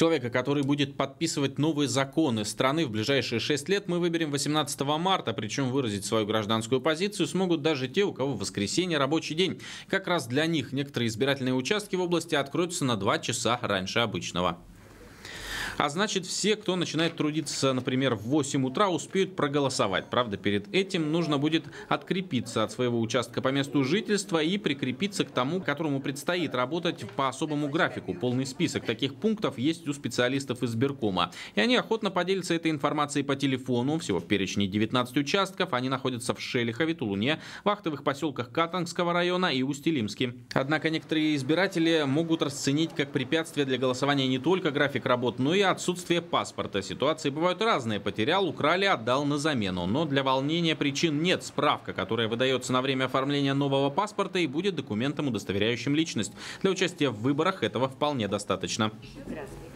Человека, который будет подписывать новые законы страны в ближайшие 6 лет, мы выберем 18 марта. Причем выразить свою гражданскую позицию смогут даже те, у кого в воскресенье рабочий день. Как раз для них некоторые избирательные участки в области откроются на 2 часа раньше обычного. А значит, все, кто начинает трудиться, например, в 8 утра, успеют проголосовать. Правда, перед этим нужно будет открепиться от своего участка по месту жительства и прикрепиться к тому, которому предстоит работать по особому графику. Полный список таких пунктов есть у специалистов из избиркома. И они охотно поделятся этой информацией по телефону. Всего в перечне 19 участков. Они находятся в Шелихове, Тулуне, вахтовых поселках Катангского района и Усть-Илимске. Однако некоторые избиратели могут расценить как препятствие для голосования не только график работ, но и отсутствие паспорта. Ситуации бывают разные. Потерял, украли, отдал на замену. Но для волнения причин нет. Справка, которая выдается на время оформления нового паспорта, и будет документом, удостоверяющим личность. Для участия в выборах этого вполне достаточно.